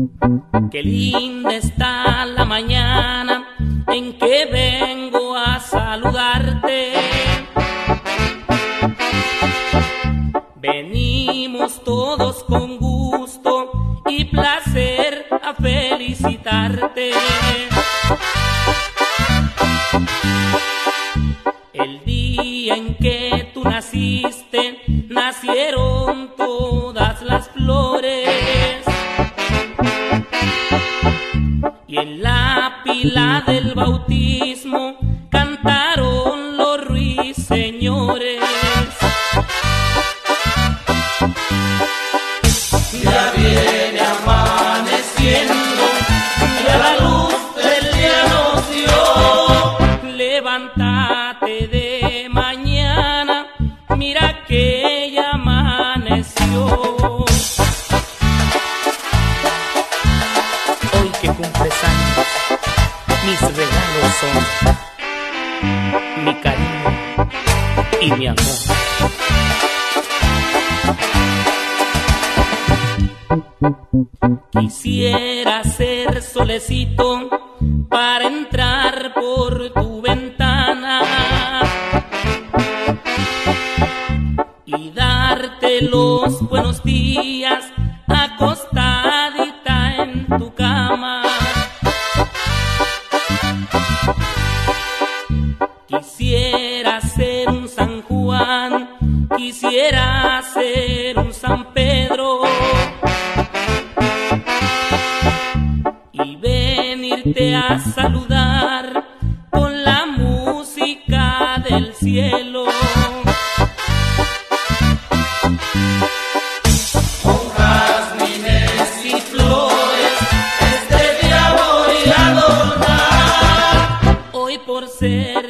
Qué linda está la mañana en que vengo a saludarte. Venimos todos con gusto y placer a felicitarte. El día en que tú naciste, nacieron todas las flores. Y en la pila del bautismo cantaron los ruiseñores. Ya viene amaneciendo, ya la luz del día nos dio. Levántate de mañana, mira que ya amaneció. Hoy que cumples años, mis regalos son mi cariño y mi amor. Quisiera ser solecito para entrar por tu ventana y darte los buenos días acostadita en tu cama. Quisiera ser un San Juan, quisiera ser un San Pedro y venirte a saludar con la música del cielo. Con jazmines y flores este día voy a adornar. Hoy por ser